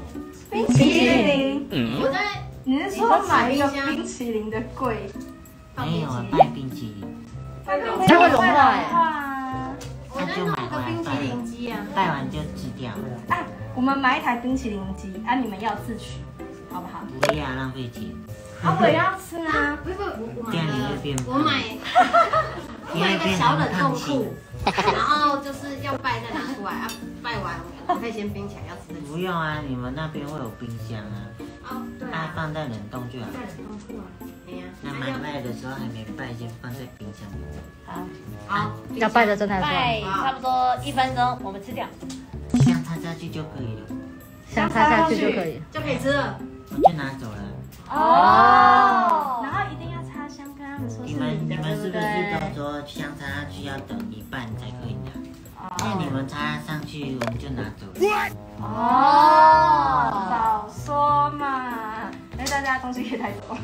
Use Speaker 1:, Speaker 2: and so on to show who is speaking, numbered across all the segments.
Speaker 1: 冰淇淋？
Speaker 2: 我在
Speaker 1: 你是说买一个冰淇淋的柜？
Speaker 3: 没有卖冰淇淋，
Speaker 4: 它会融化哎。
Speaker 2: 我在弄个冰淇淋机啊，
Speaker 3: 拜完就吃掉了。
Speaker 1: 啊，我们买一台冰淇淋机，啊，你们要自取，好不好？
Speaker 3: 不要浪费钱。
Speaker 1: 啊，我也要吃啊！
Speaker 2: 不是我
Speaker 3: 这样你会变胖。
Speaker 2: 我买一个小冷冻库，然后就是要拜再拿出来啊，拜完我可以先冰起来，要吃的。
Speaker 3: 不用啊，你们那边会有冰箱啊，
Speaker 2: 哦，对
Speaker 3: 它
Speaker 2: 啊，
Speaker 3: 放在冷冻就好。
Speaker 2: 在冷冻库啊，哎呀，
Speaker 3: 那买拜的时候还没拜，先放在冰箱里。
Speaker 2: 好，
Speaker 4: 要拜的真的
Speaker 5: 拜差不多1分钟，我们吃掉。
Speaker 3: 香插下去就可以了，
Speaker 4: 香插下去就可以。
Speaker 2: 就可以吃了。
Speaker 3: 我就拿走了。
Speaker 1: 哦，然后一定要插香，跟他们说是
Speaker 3: 你们
Speaker 1: 你的，
Speaker 3: 是不是都说香插下去要等一半才可以拿？那你们插上去，我们就拿走了。
Speaker 1: 哦，早说嘛！哎，大家东西可以带走。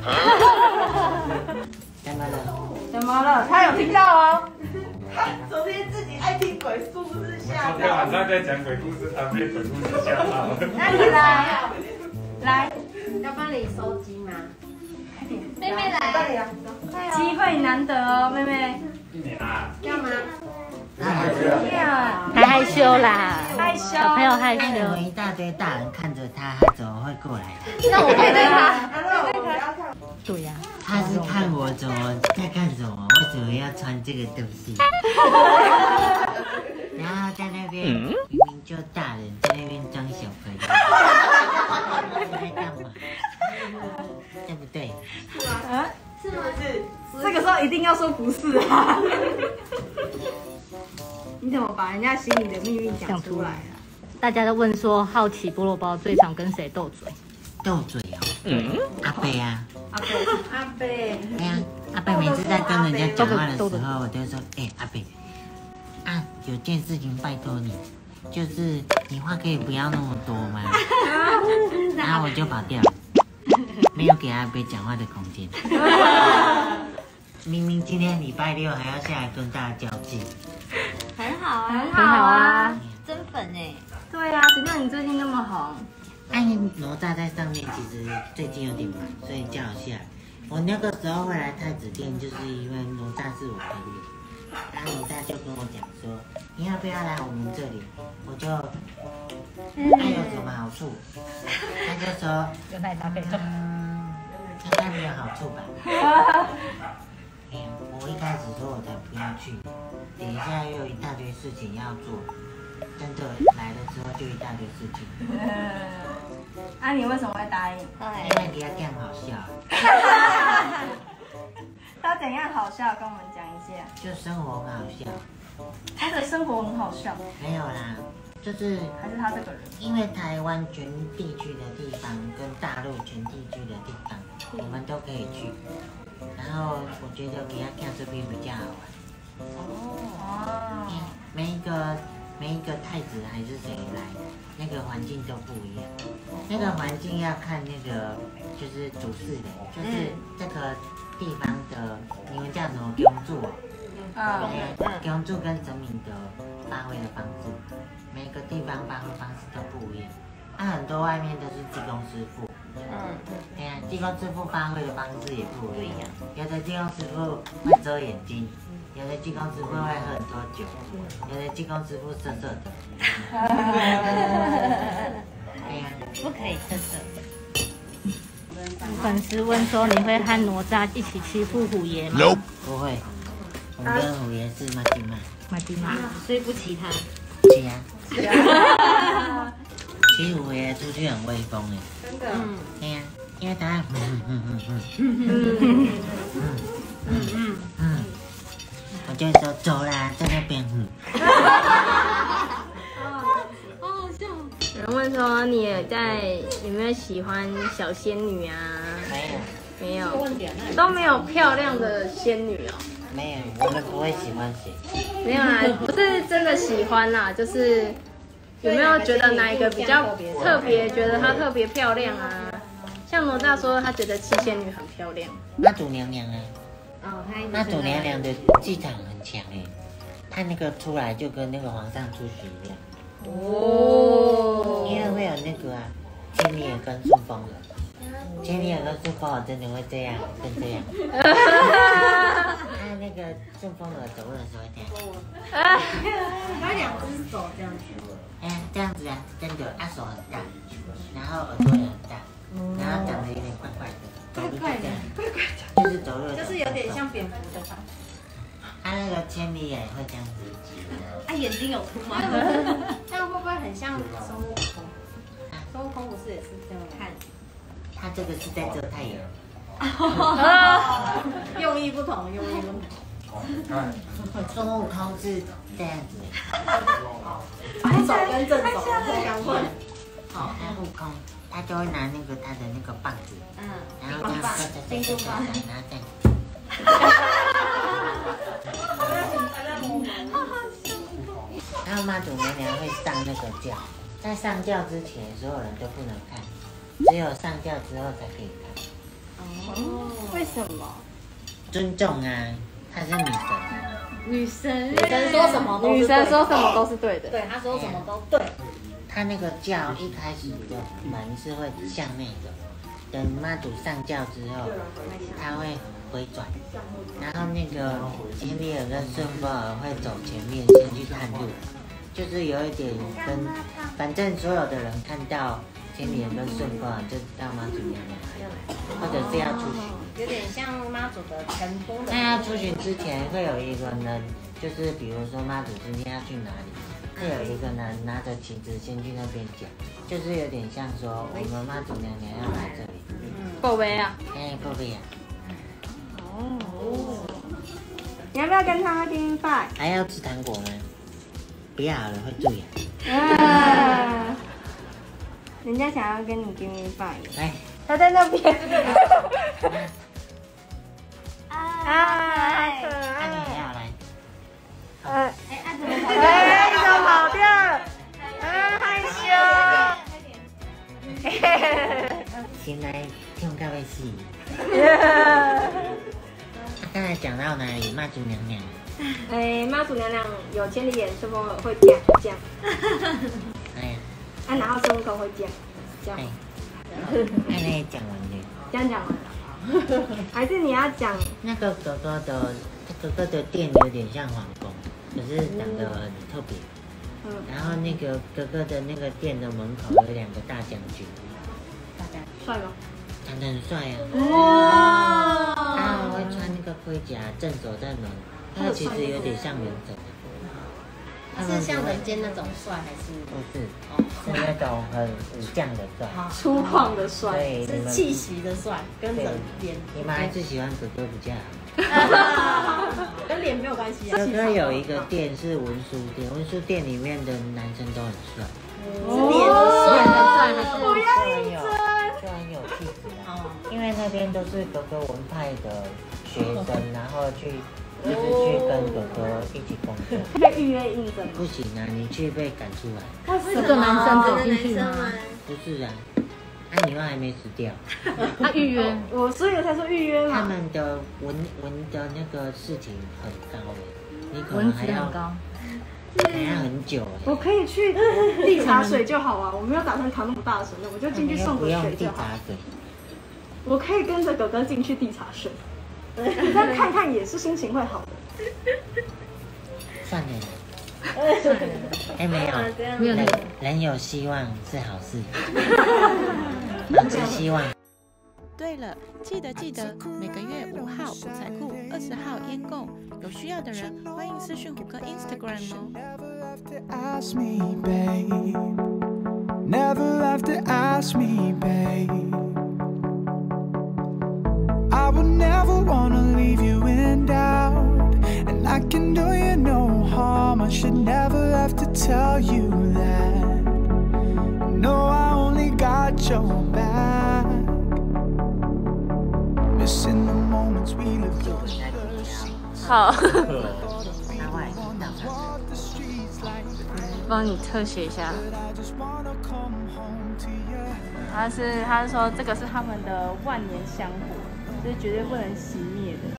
Speaker 3: 怎么了？
Speaker 1: 怎么了？他有听到哦。
Speaker 6: 昨天自己爱听鬼故事吓
Speaker 7: 昨天晚上在讲鬼故事，他被鬼故事吓到了。
Speaker 1: 那你来，
Speaker 2: 要帮你收金吗？
Speaker 5: 妹妹来，
Speaker 6: 这里啊，
Speaker 1: 机会难得哦，妹妹。
Speaker 7: 你啊，
Speaker 2: 要吗？
Speaker 4: 太害羞啦，
Speaker 1: 害羞，
Speaker 4: 小朋友害
Speaker 3: 那你
Speaker 4: 羞。
Speaker 3: 们一大堆大人看着他，他怎么会过来的？
Speaker 4: 那我配对他。
Speaker 6: 那我们要看。
Speaker 4: 对呀，
Speaker 3: 他是看我怎么在干什么？为什么要穿这个东西？然后在那边明明就大人，在那边装小朋友，在干嘛？对不对？
Speaker 1: 啊，
Speaker 2: 是吗？
Speaker 6: 是，
Speaker 1: 这个时候一定要说不是啊！你怎么把人家心里的秘密讲出来啊？
Speaker 4: 大家都问说，好奇菠萝包最常跟谁斗嘴？
Speaker 3: 斗嘴哦。阿贝啊，
Speaker 1: 阿贝，
Speaker 3: 哎呀，阿贝每次在跟人家讲话的时候，我就说，阿贝，啊，有件事情拜托你，就是你话可以不要那么多吗？然后我就跑掉了，没有给阿贝讲话的空间。明明今天礼拜六还要下来跟大家交际，
Speaker 5: 很好啊，
Speaker 1: 很
Speaker 4: 很好啊。
Speaker 5: 真粉哎。
Speaker 1: 对啊，谁叫你最近那么红？
Speaker 3: 哎，哪吒在上面其实最近有点忙，所以叫我下来。我那个时候会来太子店，就是因为哪吒是我朋友，然后哪吒就跟我讲说，你要不要来我们这里？我就，他有什么好处？他就说，
Speaker 4: 有奶茶可以种。
Speaker 3: 应该没有好处吧？哎呀，我一开始说我才不要去，等一下又有一大堆事情要做，真的来了之后就一大堆事情。
Speaker 1: 啊，你为什么会答应？
Speaker 3: 因为你要这样好笑，
Speaker 1: 他怎样好笑？跟我们讲一下。
Speaker 3: 就生活很好笑。
Speaker 1: 他的生活很好笑，
Speaker 3: 没有啦，就是
Speaker 1: 还是他这个人？
Speaker 3: 因为台湾全地区的地方跟大陆全地区的地方，我们都可以去。然后我觉得给他看这边比较好玩。
Speaker 1: 哦，
Speaker 3: 每一个太子还是谁来，那个环境都不一样。那个环境要看那个就是主事人，就是这个地方的，你们叫什么公主？公主跟神明的发挥的方式，每个地方发挥方式都不一样。很多外面都是技工师傅，对呀，技工师傅发挥的方式也不一样。有的技工师傅会遮眼睛，有的技工师傅会喝很多酒，有的技工师傅色色的。对呀，
Speaker 5: 不可以色色。
Speaker 4: 粉丝问说，你会和哪吒一起欺负虎爷吗？
Speaker 3: 不会，我们跟虎爷是马吉玛。
Speaker 4: 马蒂玛，
Speaker 5: 所以不骑他。
Speaker 3: 是啊。其实虎爷出去很威风哎。
Speaker 6: 真的。
Speaker 3: 对呀，因为他我就说走啦，在那边
Speaker 1: 有人问说你也有没有喜欢小仙女啊？
Speaker 3: 没有，
Speaker 1: 没有，都没有漂亮的仙女哦。
Speaker 3: 没有，我们不会喜欢谁。
Speaker 1: 没有啊，不是真的喜欢啦，就是有没有觉得哪一个比较特别，觉得她特别漂亮啊？像哪吒说他觉得七仙女很漂亮。
Speaker 3: 妈祖娘娘啊，
Speaker 5: 哦，他
Speaker 3: 妈祖娘娘的气场很强哎，她那个出来就跟那个皇上出巡一样。
Speaker 1: 哦，
Speaker 3: 因为会有那个啊， 千里眼跟顺风耳，千里眼跟顺风耳真的会这样，跟这样。那个顺风耳走路的时候会这样。
Speaker 2: 它2只手这样子。
Speaker 3: 哎，这样子啊，真的，手很大，然后耳朵也很大，然后长得有点怪怪的，走路就这样，就是走路
Speaker 2: 就是有点像蝙蝠的吧。
Speaker 3: 它那个千里眼会这样子。
Speaker 2: 它眼睛有凸吗？这样会不会很像孙悟空？孙悟空不是也是这样看？
Speaker 3: 它这个是在遮太阳。
Speaker 2: 用意不同，用意不同。
Speaker 3: 孙悟空是这样子。
Speaker 2: 反手跟正手相混。
Speaker 3: 好，那悟空他就会拿那个他的那个棒子，然后这样
Speaker 2: 金箍棒，
Speaker 3: 然后这样。然后妈祖娘娘会上那个轿，在上轿之前，所有人都不能看，只有上轿之后才可以看。
Speaker 1: 为什么？
Speaker 3: 尊重啊，她是女神啊。
Speaker 1: 女神
Speaker 2: 说什么都是对的，
Speaker 1: 女神说什么都是对的。
Speaker 2: 对，她说什么都对。
Speaker 3: 她那个轿一开始的门是会向内走，等妈祖上轿之后，她会回转，然后那个千里眼跟顺风耳会走前面先去探路，就是有一点跟，反正所有的人看到千里眼跟顺风耳就知道妈祖娘娘来了，或者是要出巡。
Speaker 2: 有点像妈祖的成功的。
Speaker 3: 那要出巡之前会有一个人，就是比如说妈祖今天要去哪里，会有一个人拿着旗子先去那边讲，就是有点像说我们妈祖娘娘要来这里。
Speaker 1: 够威啊！
Speaker 3: 哎，不必啊。
Speaker 1: 你要不要跟他订饭？
Speaker 3: 还要吃糖果吗？不要了，会蛀牙。
Speaker 1: 人家想要跟你订饭。
Speaker 3: 来，
Speaker 1: 他在那边。
Speaker 3: 那你也要来。
Speaker 1: 你怎么跑掉？害羞。
Speaker 3: 先来听到的是。刚才讲到哪里？妈祖娘娘。
Speaker 1: 妈祖娘娘有千里眼、顺风耳会讲。
Speaker 3: 哎呀。
Speaker 1: 然后孙悟空会讲。
Speaker 3: 哎。那也讲完了。
Speaker 1: 这样讲完了。还是你要讲
Speaker 3: 那个哥哥的店有点像皇宫，可是长得很特别。然后那个哥哥的那个店的门口有2个大将军。
Speaker 1: 帅吗？
Speaker 3: 长得很帅啊！
Speaker 1: 哇！
Speaker 3: 他会穿那个盔甲镇守在门，他其实有点像忍者。
Speaker 2: 是像人间那种帅还是？
Speaker 3: 不是，是那种很武将的帅，
Speaker 1: 粗犷的帅，
Speaker 3: 对，
Speaker 2: 是气息的帅，跟人脸。
Speaker 3: 你们还是喜欢哥哥比较好。
Speaker 2: 跟脸没有关系啊。
Speaker 3: 哥哥有一个店是文书店，文书店里面的男生都很帅。
Speaker 2: 是脸帅的帅还是？
Speaker 1: 不要认真。
Speaker 3: 就很有气质啊，因为那边都是哥哥文派的学生，然后就是去跟哥哥一起工作。
Speaker 1: 可以预约应征吗？
Speaker 3: 不行啊，你去被赶出来。
Speaker 4: 这个男生走进去吗？
Speaker 3: 不是啊，你又还没死掉。
Speaker 4: 他预约，
Speaker 1: 所以我才说预约嘛。
Speaker 3: 他们的文的那个事情很高哎，你可能
Speaker 4: 文
Speaker 3: 还要
Speaker 4: 字很高。
Speaker 3: 还要很久哎。
Speaker 1: 我可以去地茶水就好啊，我没有打算扛那么大的水，我就进去送个水就好。我可以跟着哥哥进去地茶水，这样看看也是心情会好的。
Speaker 3: 算了啦，哎没有，人有希望是好事，保持希望。
Speaker 8: 对了，记得每个月5号五彩库，20号烟供，有需要的人欢迎私讯虎哥 Instagram 哦。Never have to ask me, babe. I would never wanna leave you in doubt, and I can do you no harm. I should never have to tell you that. No, I only got your back. Missing the moments we lived through.
Speaker 1: 好，
Speaker 4: 帮你特写一下。
Speaker 1: 他是说这个是他们的万年香火，是绝对不能熄灭的。